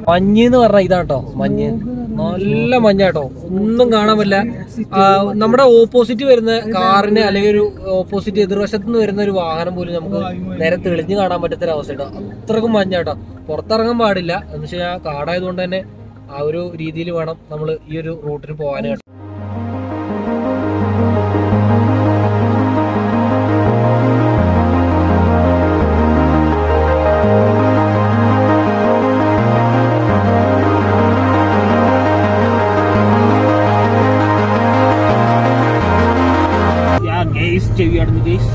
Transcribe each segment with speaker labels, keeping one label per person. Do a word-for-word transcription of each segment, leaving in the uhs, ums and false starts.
Speaker 1: മഞ്ഞ് എന്ന് പറഞ്ഞാൽ ഇതാട്ടോ മഞ്ഞ്, നല്ല മഞ്ഞാട്ടോ, ഒന്നും കാണാൻ പറ്റില്ല. നമ്മുടെ ഓപ്പോസിറ്റ് വരുന്ന കാറിന് അല്ലെങ്കിൽ ഒരു ഓപ്പോസിറ്റ് എതിർവശത്ത് നിന്ന് വരുന്ന ഒരു വാഹനം പോലും നമുക്ക് നേരെ തെളിഞ്ഞ് കാണാൻ പറ്റാത്തൊരവസ്ഥ കേട്ടോ. അത്രക്കും മഞ്ഞാട്ടോ, പുറത്തിറങ്ങാൻ പാടില്ല. എന്ന് വെച്ച് കഴിഞ്ഞാൽ കാടായതുകൊണ്ട് തന്നെ ആ ഒരു രീതിയിൽ വേണം നമ്മൾ ഈ ഒരു റൂട്ടിന് പോകാനായിട്ട്. ചെവിയാടുന്നു ഗൈസ്.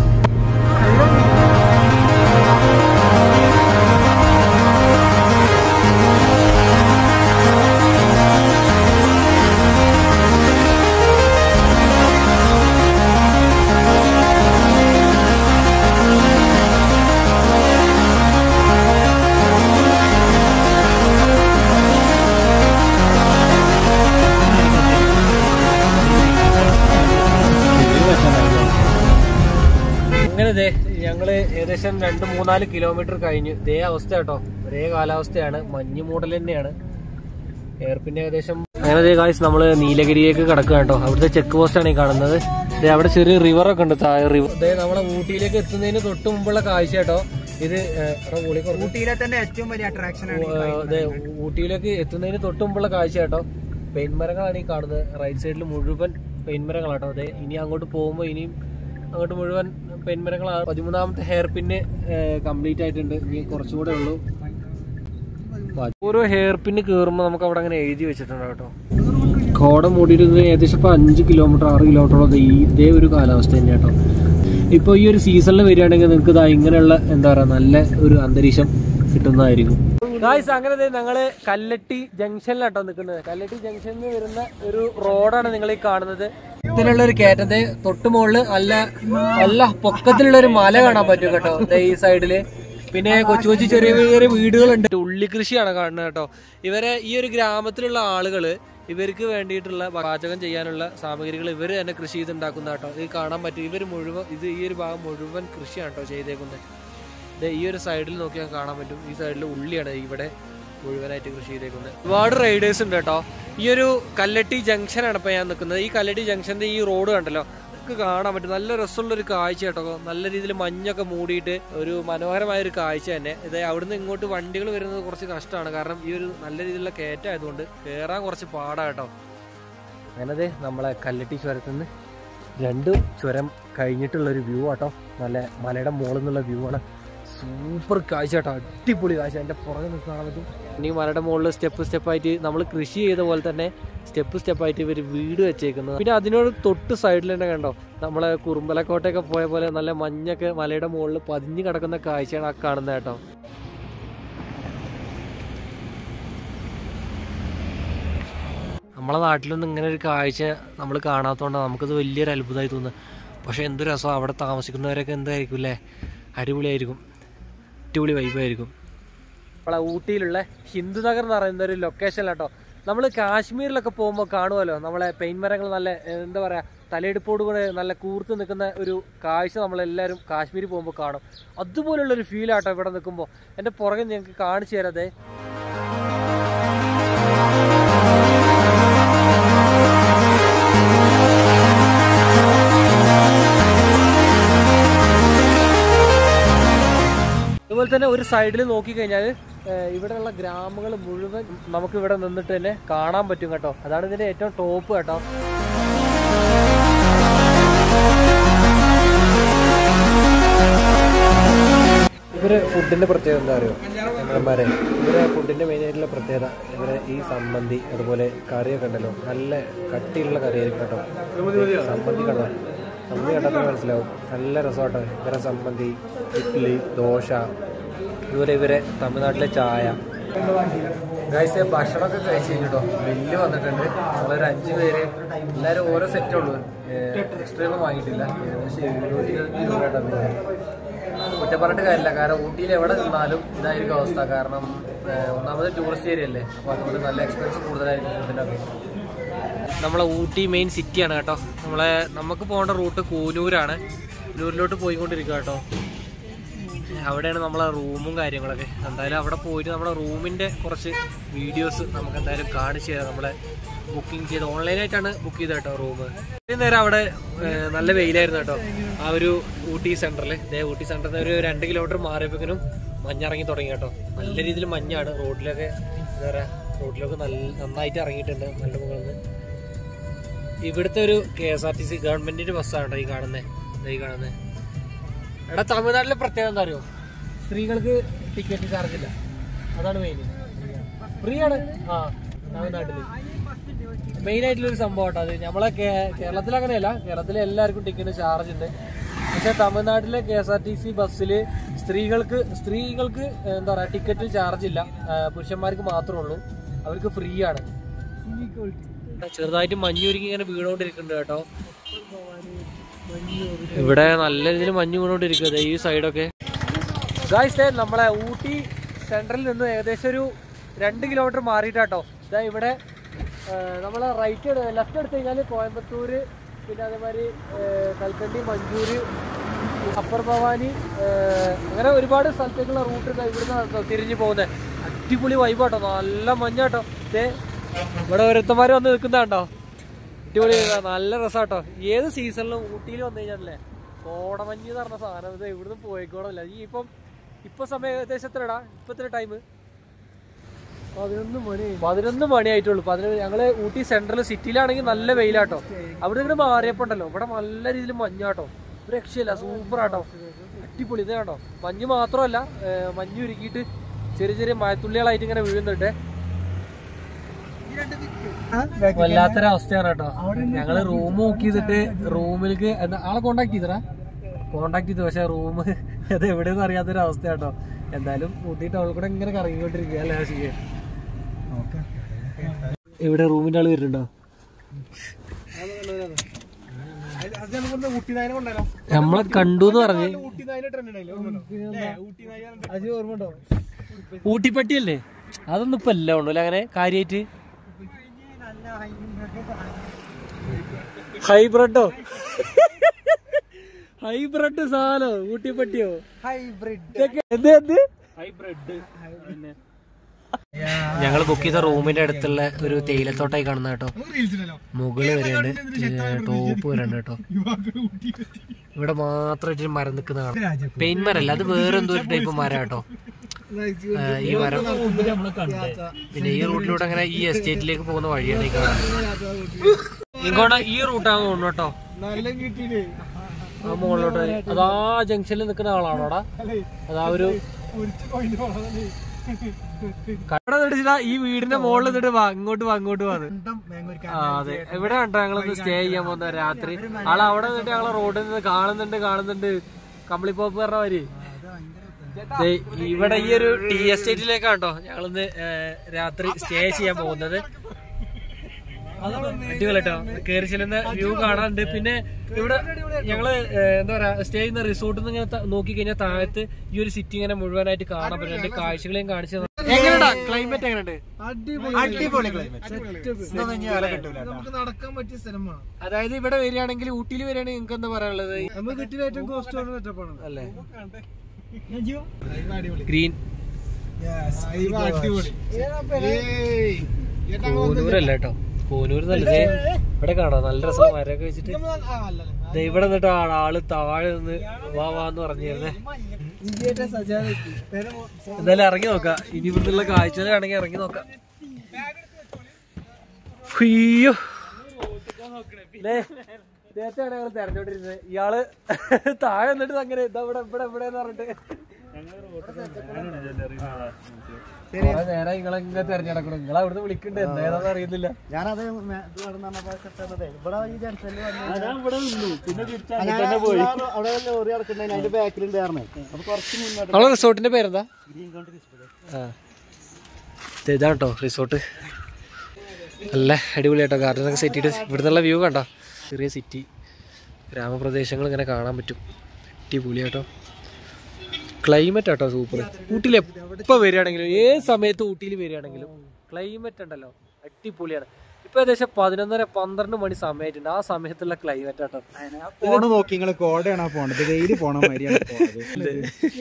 Speaker 1: ഞങ്ങള് ഏകദേശം രണ്ട് മൂന്നാല് കിലോമീറ്റർ കഴിഞ്ഞു. ഇതേ അവസ്ഥ കേട്ടോ, ഒരേ കാലാവസ്ഥയാണ്, മഞ്ഞ് മൂടൽ തന്നെയാണ്. എയർപിന്റെ ഏകദേശം അങ്ങനെ ഗായ്സ് നമ്മള് നീലഗിരിയിലേക്ക് കിടക്കുക കേട്ടോ. അവിടുത്തെ ചെക്ക് പോസ്റ്റ് ആണ് ഈ കാണുന്നത്. അവിടെ ചെറിയ റിവർ ഒക്കെ ഉണ്ട്, താഴെ റിവർ. അതായത് നമ്മളെ ഊട്ടിയിലേക്ക് എത്തുന്നതിന് തൊട്ട് മുമ്പുള്ള കാഴ്ച കേട്ടോ ഇത്. ഊട്ടിയിലെ തന്നെ ഏറ്റവും വലിയ അട്രാക്ഷൻ ആണ്. അതെ, ഊട്ടിയിലേക്ക് എത്തുന്നതിന് തൊട്ട് മുമ്പുള്ള കാഴ്ച കേട്ടോ. പെയിൻ മരങ്ങളാണ് ഈ കാണുന്നത്. റൈറ്റ് സൈഡിൽ മുഴുവൻ പെയിൻ മരങ്ങളാട്ടോ. അതെ, ഇനി അങ്ങോട്ട് പോകുമ്പോൾ ഇനിയും അങ്ങോട്ട് മുഴുവൻ പെയിൻ മരങ്ങളാണ്. പതിമൂന്നാമത്തെ ഹെയർ പിന്ന് കംപ്ലീറ്റ് ആയിട്ടുണ്ട്, ഇനി കുറച്ചുകൂടെ ഉള്ളൂ. ഓരോ ഹെയർ പിന്ന് കയറുമ്പോൾ നമുക്ക് അവിടെ അങ്ങനെ എഴുതി വെച്ചിട്ടുണ്ട് കേട്ടോ. കോട മൂടിയിരുന്നത് ഏകദേശം ഇപ്പൊ അഞ്ച് കിലോമീറ്റർ ആറ് കിലോമീറ്ററോളം ഇതേ ഒരു കാലാവസ്ഥ തന്നെ കേട്ടോ. ഇപ്പൊ ഈ ഒരു സീസണിൽ വരികയാണെങ്കിൽ നിങ്ങൾക്ക് ഇതാ ഇങ്ങനെയുള്ള എന്താ പറയാ നല്ല ഒരു അന്തരീക്ഷം കിട്ടുന്നതായിരിക്കും. ഗായ്സ് അങ്ങനെ ഞങ്ങള് കല്ലട്ടി ജംഗ്ഷനിലാട്ടോ നിൽക്കുന്നത്. കല്ലട്ടി ജംഗ്ഷനിൽ വരുന്ന ഒരു റോഡാണ് നിങ്ങൾ ഈ കാണുന്നത്. ഇതിലുള്ള ഒരു കയറ്റത്തെ തൊട്ട് മുകളില് നല്ല നല്ല പൊക്കത്തിലുള്ള ഒരു മല കാണാൻ പറ്റും കേട്ടോ ഈ സൈഡില്. പിന്നെ കൊച്ചു കൊച്ചു ചെറിയ ചെറിയ വീടുകളുണ്ട്. ഉള്ളി കൃഷിയാണ് കാണുന്നത് കേട്ടോ. ഇവരെ ഈ ഒരു ഗ്രാമത്തിലുള്ള ആളുകള് ഇവർക്ക് വേണ്ടിയിട്ടുള്ള പാചകം ചെയ്യാനുള്ള സാമഗ്രികൾ ഇവർ തന്നെ കൃഷി ചെയ്തുണ്ടാക്കുന്ന കേട്ടോ. ഇത് കാണാൻ പറ്റും. ഇവർ മുഴുവൻ ഇത് ഈ ഒരു ഭാഗം മുഴുവൻ കൃഷിയാണ് കേട്ടോ ചെയ്തേക്കുന്നത്. ഈ ഒരു സൈഡിൽ നോക്കിയാൽ കാണാൻ പറ്റും. ഈ സൈഡിൽ ഉള്ളിയാണ് ഇവിടെ മുഴുവനായിട്ട് കൃഷി ചെയ്തേക്കുന്നത്. ഒരുപാട് റൈഡേഴ്സ് ഉണ്ട് കേട്ടോ. ഈ ഒരു കല്ലട്ടി ജംഗ്ഷനാണ് ഇപ്പൊ ഞാൻ നിൽക്കുന്നത്. ഈ കല്ലട്ടി ജംഗ്ഷന്റെ ഈ റോഡ് കണ്ടല്ലോ, നമുക്ക് കാണാൻ പറ്റും. നല്ല രസമുള്ള ഒരു കാഴ്ച കേട്ടോ. നല്ല രീതിയിൽ മഞ്ഞൊക്കെ മൂടിയിട്ട് ഒരു മനോഹരമായ ഒരു കാഴ്ച തന്നെ. ഇത് അവിടുന്ന് ഇങ്ങോട്ട് വണ്ടികൾ വരുന്നത് കുറച്ച് കഷ്ടമാണ്, കാരണം ഈ ഒരു നല്ല രീതിയിലുള്ള കയറ്റമായതുകൊണ്ട് കയറാൻ കുറച്ച് പാടാ കേട്ടോ. അങ്ങനെ നമ്മളെ കല്ലട്ടി ചുരത്തുനിന്ന് രണ്ട് ചുരം കഴിഞ്ഞിട്ടുള്ളൊരു വ്യൂ ആട്ടോ. നല്ല മലയുടെ മുകളിൽ നിന്നുള്ള വ്യൂ ആണ്. സൂപ്പർ കാഴ്ച കേട്ടോ, അടിപൊളി കാഴ്ച. എൻ്റെ പുറകെ നിന്ന് കാണാൻ പറ്റും. ഇനി മലയുടെ മുകളിൽ സ്റ്റെപ്പ് സ്റ്റെപ്പായിട്ട് നമ്മൾ കൃഷി ചെയ്ത പോലെ തന്നെ സ്റ്റെപ്പ് സ്റ്റെപ്പായിട്ട് ഇവർ വീട് വെച്ചേക്കുന്നത്. പിന്നെ അതിനോട് തൊട്ട് സൈഡിൽ തന്നെ കണ്ടോ നമ്മളെ കുറുമ്പലക്കോട്ടയൊക്കെ പോയ പോലെ നല്ല മഞ്ഞൊക്കെ മലയുടെ മുകളിൽ പതിഞ്ഞു കിടക്കുന്ന കാഴ്ചയാണ് ആ കാണുന്നത് കേട്ടോ. നമ്മളെ നാട്ടിലൊന്നും ഇങ്ങനെ ഒരു കാഴ്ച നമ്മൾ കാണാത്തതുകൊണ്ടാണ് നമുക്കത് വലിയൊരു അത്ഭുതമായി തോന്നുന്നത്. പക്ഷേ എന്ത് രസം, അവിടെ താമസിക്കുന്നവരൊക്കെ എന്തായിരിക്കും അല്ലേ, അടിപൊളിയായിരിക്കും, അടിപൊളി വൈബായിരിക്കും. നമ്മളെ ഊട്ടിയിലുള്ള ഹിന്ദുനഗർ എന്ന് പറയുന്ന ഒരു ലൊക്കേഷനിലാട്ടോ. നമ്മൾ കാശ്മീരിലൊക്കെ പോകുമ്പോൾ കാണുമല്ലോ നമ്മളെ പെയിൻ മരങ്ങൾ നല്ല എന്താ പറയുക തലയെടുപ്പോട് കൂടെ നല്ല കൂർത്ത് നിൽക്കുന്ന ഒരു കാഴ്ച നമ്മളെല്ലാവരും കാശ്മീരിൽ പോകുമ്പോൾ കാണും. അതുപോലുള്ളൊരു ഫീലാട്ടോ ഇവിടെ നിൽക്കുമ്പോൾ. എൻ്റെ പുറകെ ഞങ്ങൾക്ക് കാണിച്ചു തരാതെ. അതുപോലെ തന്നെ ഒരു സൈഡിൽ നോക്കിക്കഴിഞ്ഞാൽ ഇവിടെയുള്ള ഗ്രാമങ്ങൾ മുഴുവൻ നമുക്ക് ഇവിടെ നിന്നിട്ട് തന്നെ കാണാൻ പറ്റും കേട്ടോ. അതാണ് ഇതിന്റെ ഏറ്റവും ടോപ്പ് കേട്ടോ. ഇവരെ ഫുഡിന്റെ പ്രത്യേകത എന്താ അറിയോ ഞങ്ങളന്മാരെ? ഇവരെ ഫുഡിന്റെ മെയിൻ ആയിട്ടുള്ള പ്രത്യേകത ഇവരെ ഈ സമ്മന്തി അതുപോലെ കറിയൊക്കെ ഉണ്ടല്ലോ, നല്ല കട്ടിയുള്ള കറിയായിരിക്കും കേട്ടോ. സമ്മന്തി കണ്ടോ, സമ്മന്തി കണ്ടാൽ മനസ്സിലാവും, നല്ല രസമാട്ടോ. ഇവരെ സമ്മന്തി, ഇഡ്ഡലി, ദോശ, അതുപോലെ ഇവരെ തമിഴ്നാട്ടിലെ ചായ. ഗൈസ് ഭക്ഷണമൊക്കെ കഴിച്ചു കഴിഞ്ഞിട്ടോ ബില്ല് വന്നിട്ടുണ്ട്. നമ്മളൊരു അഞ്ച് പേര് എല്ലാവരും ഓരോ സെറ്റേ ഉള്ളൂ, എക്സ്ട്രാ ഒന്നും വാങ്ങിയിട്ടില്ല. ഏകദേശം എഴുന്നൂറ്റി ഇരുപത്തി രൂപയുടെ കുറ്റം പറഞ്ഞിട്ട് കാര്യമില്ല, കാരണം ഊട്ടിയിൽ എവിടെ നിന്നാലും ഇതായിരിക്കും അവസ്ഥ. കാരണം ഒന്നാമത് ടൂറിസ്റ്റ് ഏരിയ അല്ലേ, അപ്പോൾ അതുകൊണ്ട് നല്ല എക്സ്പെൻസ് കൂടുതലായിരിക്കും ഫുഡിനൊക്കെ. നമ്മളെ ഊട്ടി മെയിൻ സിറ്റിയാണ് കേട്ടോ. നമ്മളെ നമുക്ക് പോകേണ്ട റൂട്ട് കൂനൂരാണ്. കൂനൂരിലോട്ട് പോയിക്കൊണ്ടിരിക്കുക കേട്ടോ. അവിടെയാണ് നമ്മളെ റൂമും കാര്യങ്ങളൊക്കെ. എന്തായാലും അവിടെ പോയിട്ട് നമ്മുടെ റൂമിൻ്റെ കുറച്ച് വീഡിയോസ് നമുക്ക് എന്തായാലും കാണിച്ചു തരാം. നമ്മളെ ബുക്കിംഗ് ചെയ്ത് ഓൺലൈനായിട്ടാണ് ബുക്ക് ചെയ്തത് കേട്ടോ റൂം. ഇത്രയും നേരം അവിടെ നല്ല വെയിലായിരുന്നു കേട്ടോ. ആ ഒരു ഊട്ടി സെൻറ്ററിൽ ഇതേ ഊട്ടി സെൻറ്ററിൽ ഒരു രണ്ട് കിലോമീറ്റർ മാറിയപ്പോഴേക്കും മഞ്ഞിറങ്ങി തുടങ്ങി കേട്ടോ. നല്ല രീതിയിൽ മഞ്ഞാണ് റോഡിലൊക്കെ. എന്താ പറയുക, റോഡിലൊക്കെ നല്ല നന്നായിട്ട് ഇറങ്ങിയിട്ടുണ്ട് നല്ല മുകളിൽ നിന്ന്. ഇവിടുത്തെ ഒരു K S R T C ഗവൺമെൻറ്റിൻ്റെ ബസ്സാണ് കേട്ടോ ഈ കാണുന്നത് ഈ കാണുന്നത് എടാ തമിഴ്നാട്ടിലെ പ്രത്യേകത എന്താ അറിയോ? സ്ത്രീകൾക്ക് ടിക്കറ്റ് ചാർജ് ഇല്ല, അതാണ് മെയിൻ. ഫ്രീ ആണ്. ആ തമിഴ്നാട്ടിൽ മെയിൻ ആയിട്ടുള്ളൊരു സംഭവം കേട്ടോ അത്. നമ്മളെ കേരളത്തിൽ അങ്ങനെയല്ല, കേരളത്തിൽ എല്ലാവർക്കും ടിക്കറ്റ് ചാർജ് ഉണ്ട്. പക്ഷെ തമിഴ്നാട്ടിലെ K S R T C ബസ്സിൽ സ്ത്രീകൾക്ക് സ്ത്രീകൾക്ക് എന്താ പറയുക ടിക്കറ്റ് ചാർജ് ഇല്ല, പുരുഷന്മാർക്ക് മാത്രമേ ഉള്ളൂ. അവർക്ക് ഫ്രീ ആണ്. ചെറുതായിട്ട് മഞ്ഞുരുക്കി ഇങ്ങനെ വീണുകൊണ്ടിരിക്കുന്നുണ്ട് കേട്ടോ. ഇവിടെ നല്ല രീതിയിൽ മഞ്ഞ് വീണുകൊണ്ടിരിക്കുന്നത് ഈ സൈഡൊക്കെ. ഗായ്സ് നമ്മളെ ഊട്ടി സെൻട്രലിൽ നിന്ന് ഏകദേശം ഒരു രണ്ട് കിലോമീറ്റർ മാറിയിട്ടാട്ടോ. ഇതാ ഇവിടെ നമ്മളെ റൈറ്റ് ലെഫ്റ്റ് എടുത്തു കഴിഞ്ഞാൽ കോയമ്പത്തൂർ, പിന്നെ അതേമാതിരി കൽക്കണ്ടി, മഞ്ചൂര്, അപ്പർ ഭവാനി, അങ്ങനെ ഒരുപാട് സ്ഥലത്തേക്കുള്ള റൂട്ട് ഇവിടുന്ന് തിരിഞ്ഞു പോകുന്നത്. അടിപൊളി വൈബാട്ടോ, നല്ല മഞ്ഞാട്ടോ. ഇതേ ഇവിടെ ഓരോരുത്തന്മാർ വന്ന് നിൽക്കുന്നതാണ്ടോ. അടിപൊളി, നല്ല രസമാട്ടോ. ഏത് സീസണിലും ഊട്ടിയിൽ വന്നു കഴിഞ്ഞാലേ കോടമഞ്ഞ് എന്ന് പറഞ്ഞ സാധനം ഇത് ഇവിടുന്ന് പോയിക്കോടല്ല. ഈ ഇപ്പം ഇപ്പൊ സമയം ഏകദേശം എത്രടാ? ഇപ്പൊ എത്ര ടൈം? പതിനൊന്ന് മണി പതിനൊന്ന് മണി ആയിട്ടുള്ളൂ. പതിനൊന്ന് ഞങ്ങള് ഊട്ടി സെൻട്രൽ സിറ്റിയിലാണെങ്കിൽ നല്ല വെയിലാട്ടോ. അവിടെ ഇങ്ങനെ മാറിയപ്പോ ഉണ്ടല്ലോ ഇവിടെ നല്ല രീതിയിൽ മഞ്ഞാട്ടോ. ഒരു രക്ഷയില്ല, സൂപ്പറാട്ടോ, അടിപൊളി. ഇത് കേട്ടോ മഞ്ഞ് മാത്രമല്ല, മഞ്ഞ് ഉരുക്കിയിട്ട് ചെറിയ ചെറിയ മഴത്തുള്ളികളായിട്ട് ഇങ്ങനെ വീഴുന്നുണ്ട്. വല്ലാത്തൊരവസ്ഥയാണ് കേട്ടോ. ഞങ്ങള് റൂം ബുക്ക് ചെയ്തിട്ട് റൂമിലേക്ക് ആളെ കോണ്ടാക്ട് ചെയ്തടാ കോണ്ടാക്ട് ചെയ്തു പക്ഷെ റൂം അത് എവിടെയെന്ന് അറിയാത്തൊരവസ്ഥ കേട്ടോ. എന്തായാലും ഊട്ടി ടൗണിൽ കൂടെ ഇങ്ങനെ കറങ്ങിക്കൊണ്ടിരിക്കുക അല്ലേ ആശിക്ക്? ഇവിടെ റൂമിന്റെ ആള് വരുന്നുണ്ടോ? നമ്മളെ കണ്ടു എന്ന് പറഞ്ഞ് ഊട്ടിപ്പട്ടിയല്ലേ? അതൊന്നും ഇപ്പൊ എല്ലാം ഉണ്ടല്ലോ അങ്ങനെ കാര്യായിട്ട്. ഹൈബ്രിഡോ? ഹൈബ്രിഡ് സാധനോ? ഊട്ടിപ്പട്ടിയോ? ഹൈബ്രിഡ്. ഞങ്ങൾ ബുക്ക് ചെയ്ത റൂമിന്റെ അടുത്തുള്ള ഒരു തേയിലത്തോട്ടായി കാണുന്ന കേട്ടോ. മുകളിൽ വരെയുണ്ട്, ടോപ്പ് വരെയുണ്ട് കേട്ടോ. ഇവിടെ മാത്രമായിട്ട് മരം നിൽക്കുന്ന കാണാം. പെയിൻ മരല്ല, അത് വേറെ എന്തോ ഒരു ടൈപ്പ് മരം കേട്ടോ ഈ മരം. പിന്നെ ഈ റൂട്ടിലൂടെ അങ്ങനെ ഈ എസ്റ്റേറ്റിലേക്ക് പോകുന്ന വഴിയാണ് ഈ കാണുന്നത്. ഇങ്ങോട്ട് ഈ റൂട്ടാണ് തോന്നുന്നു കേട്ടോ. ആ മുകളിലോട്ട് അതാ ജംഗ്ഷനിൽ നിൽക്കുന്ന ആളാണോടാ? അതാ ഒരു കട നിടിച്ചിട്ടാ ഈ വീടിന്റെ മുകളിൽ നിന്നിട്ട് വാ ഇങ്ങോട്ട് വാ ഇങ്ങോട്ട് വാ. ആ അതെ, ഇവിടെ കണ്ടോ ഞങ്ങളൊന്ന് സ്റ്റേ ചെയ്യാൻ പോകുന്ന രാത്രി. ആള് അവിടെ നിന്നിട്ട് ഞങ്ങളെ റോഡിൽ നിന്ന് കാണുന്നുണ്ട് കാണുന്നുണ്ട് കമ്പിളി പോപ്പ് പറഞ്ഞ വരി. ഇവിടെ ഈ ഒരു ടീ എസ്റ്റേറ്റിലേക്കാണ് കേട്ടോ ഞങ്ങളിന്ന് രാത്രി സ്റ്റേ ചെയ്യാൻ പോകുന്നത്. അടിപൊളി കേട്ടോ, കയറി ചെല്ലുന്ന വ്യൂ കാണാറുണ്ട്. പിന്നെ ഇവിടെ ഞങ്ങള് എന്താ പറയാ സ്റ്റേ ചെയ്യുന്ന റിസോർട്ടിൽ നിന്ന് ഇങ്ങനെ നോക്കി കഴിഞ്ഞാൽ താഴത്ത് ഈ ഒരു സിറ്റി ഇങ്ങനെ മുഴുവനായിട്ട് കാണാൻ പറ്റും. കാഴ്ചകളെയും കാണിച്ചു. എങ്ങനെയാ ക്ലൈമറ്റ്? എങ്ങനെയുണ്ട്?
Speaker 2: നടക്കാൻ പറ്റിയ സ്ഥലമാണ്.
Speaker 1: അതായത് ഇവിടെ വരികയാണെങ്കിൽ ഊട്ടിയിൽ വരികയാണെങ്കിൽ നിങ്ങൾക്ക് എന്താ പറയാനുള്ളത്?
Speaker 2: ഏറ്റവും കോസ്റ്റ്
Speaker 1: അല്ലേ? ഗ്രീൻ കൂനൂരല്ല കേട്ടോ, കൂനൂര് നല്ലത്. ഇവിടെ കാണാം നല്ല രസം, മരമൊക്കെ വെച്ചിട്ട്. ഇവിടെ നിന്നിട്ട് ആള് താഴെ നിന്ന് വാ വാന്ന് പറഞ്ഞിരുന്നേ. എന്തായാലും ഇറങ്ങി നോക്കാം. ഇനി ഇവിടുന്നുള്ള കാഴ്ചകളാണെങ്കിൽ ഇറങ്ങി നോക്കാം. അയ്യോ നേരത്തെയാണ് ഞങ്ങൾ തെരഞ്ഞോണ്ടിരുന്നത്. ഇയാള് താഴെ എന്നിട്ട് അങ്ങനെ ഇതാ ഇവിടെ ഇവിടെ എവിടെന്ന് പറഞ്ഞിട്ട് നേരെ നിങ്ങളെ ഇങ്ങനെ തെരഞ്ഞെടുക്കണം. നിങ്ങൾ അവിടുന്ന് വിളിക്കണ്ടേ എന്താന്ന് അറിയുന്നില്ല.
Speaker 2: ഞാനത്
Speaker 1: നമ്മളെ റിസോർട്ടിന്റെ പേരെന്താ? ഇതാണ് കേട്ടോ റിസോർട്ട്. നല്ല അടിപൊളിയായിട്ടോ, ഗാർഡനൊക്കെ സെറ്റ് ചെയ്ത്. ഇവിടുന്നുള്ള വ്യൂ കണ്ടോ, ചെറിയ സിറ്റി ഗ്രാമപ്രദേശങ്ങൾ ഇങ്ങനെ കാണാൻ പറ്റും. അടിപൊളിയാട്ടോ. ക്ലൈമറ്റ് ആട്ടോ സൂപ്പർ. ഊട്ടിയിൽ എപ്പോൾ വരികയാണെങ്കിലും ഏത് സമയത്ത് ഊട്ടിയിൽ വരികയാണെങ്കിലും ക്ലൈമറ്റ് ഉണ്ടല്ലോ അടിപൊളിയാണ്. ഇപ്പൊ ഏകദേശം പതിനൊന്നര പന്ത്രണ്ട് മണി സമയമായിട്ടുണ്ട്. ആ സമയത്തുള്ള ക്ലൈമറ്റ് ആട്ടോ.
Speaker 3: ഫോണ് നോക്കി നിങ്ങള് കോടയാണോ പോണത്? വെയില് പോണ മാതിരിയാണ് പോണത്.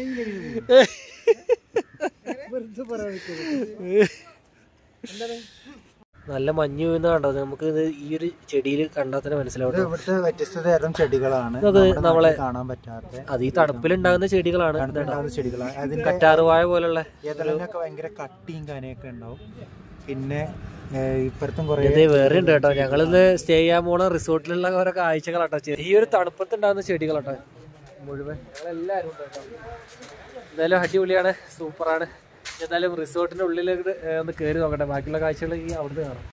Speaker 1: നല്ല മഞ്ഞ് വീഴുന്ന കണ്ടോ നമുക്ക് ഇത് ഈ ഒരു ചെടിയിൽ കണ്ടാൽ തന്നെ മനസ്സിലാവും.
Speaker 3: ഇവിടുത്തെ വ്യത്യസ്ത തരം ചെടികളാണ്
Speaker 1: അത് നമ്മളെ
Speaker 3: കാണാൻ പറ്റാത്ത.
Speaker 1: അത് ഈ തണുപ്പിലുണ്ടാകുന്ന ചെടികളാണ്.
Speaker 3: ചെടികളാണ്. അതിന്റെ
Speaker 1: കറ്റാറുവാഴ പോലുള്ള
Speaker 3: ഏതെങ്കിലൊക്കെ ഭയങ്കര കട്ടിയും കാനയൊക്കെ ഉണ്ടാവും. പിന്നെ ഇപ്പുറത്തും കുറെ
Speaker 1: ഇത് വേറെ ഉണ്ട് കേട്ടോ. ഞങ്ങളിന്ന് സ്റ്റേ ചെയ്യാൻ പോണ റിസോർട്ടിലുള്ള ഓരോ കാഴ്ചകളാട്ടോ. ഈ ഒരു തണുപ്പത്ത് ഉണ്ടാകുന്ന ചെടികളാട്ടോ മുഴുവൻ. ഞങ്ങളെല്ലാവരും ഉണ്ട് കേട്ടോ. എന്തായാലും അടിപൊളിയാണ്, സൂപ്പറാണ്. എന്തായാലും റിസോർട്ടിന്റെ ഉള്ളിലേക്ക് ഒന്ന് കയറി നോക്കട്ടെ. ബാക്കിയുള്ള കാഴ്ചകൾ ഈ അവിടുന്ന് കാണാം.